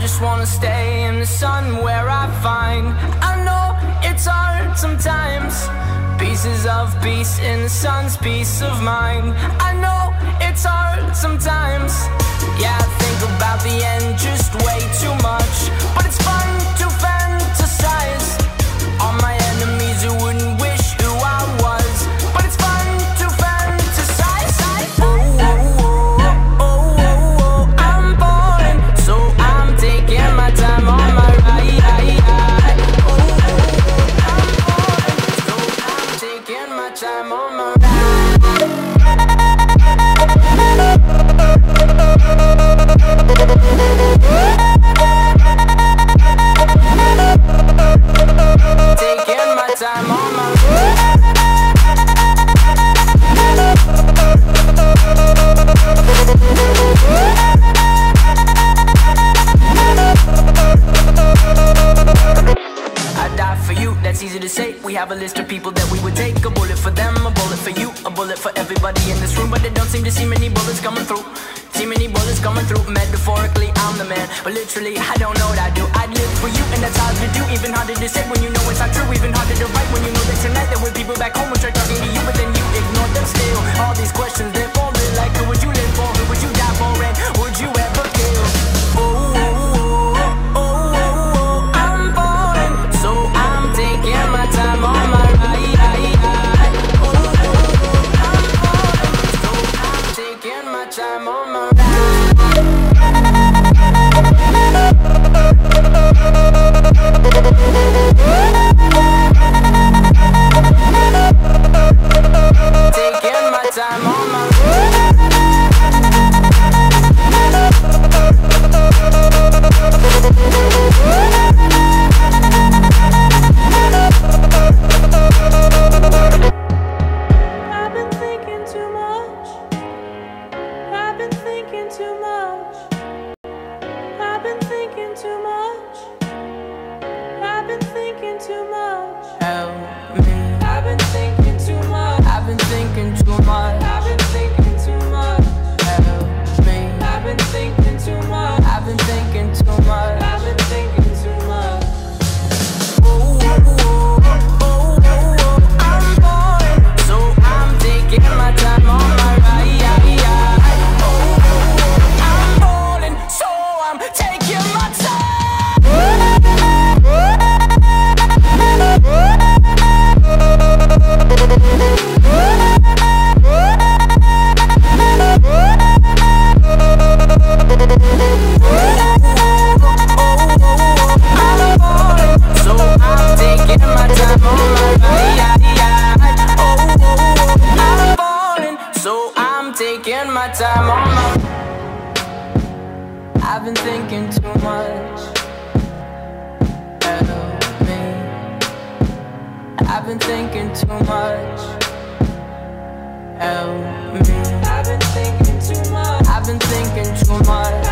just wanna stay in the sun where I find. I know it's hard sometimes. Pieces of peace in the sun's peace of mind. I know it's hard sometimes. Yeah, I think about the end just way too much, but it's fun to fantasize on my enemies who wouldn't wish who I was. But it's fun to fantasize. Oh, oh, oh, oh, oh, oh. I'm falling, so I'm taking my time on my ride. Oh, oh, oh, I'm falling, so I'm taking my time on my ride. Taking my time on my I die for you, that's easy to say. We have a list of people that we would take. A bullet for them, a bullet for you, a bullet for everybody in this room. But they don't seem to see many bullets coming through. See many bullets coming through. Metaphorically, I'm the man, but literally, I don't know what I do. I'd live for you, and that's hard to do. Even harder to say when you know it's not true. Even harder to write when you know that tonight there were people back home who tried talking to you, but then you ignored them still. All these questions, they're falling like, who would you live for? Who would you die for? And would you ever kill? Oh, oh, oh, oh, oh, oh. I'm falling, so I'm taking my time on my ride. Oh, oh, oh, I'm falling, so I'm taking my time on my ride. Taking my time on my I've been thinking too much. I've been thinking too much. I've been thinking too much. I've been thinking too much. help me. I've been thinking too much. I've been thinking too much. I've been thinking too much. Help me. I've been thinking too much. I've been thinking too much. I've been thinking too much. Oh, oh, oh, oh, oh, I'm falling, so I'm taking my time on my ride. Oh, oh, I'm falling, so I'm taking my time. So I'm taking my time on my ride. Oh, I'm falling, so I'm taking my time on my. I've been thinking too much. Help me. I've been thinking too much. Help me. I've been thinking too much. I've been thinking too much.